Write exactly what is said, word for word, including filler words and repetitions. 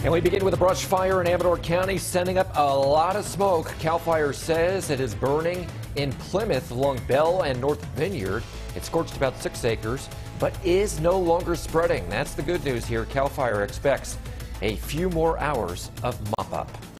And we begin with a brush fire in Amador County, sending up a lot of smoke. CAL FIRE says it is burning in Plymouth along Bell and North Vineyard. It scorched about six acres, but is no longer spreading. That's the good news here. CAL FIRE expects a few more hours of mop up.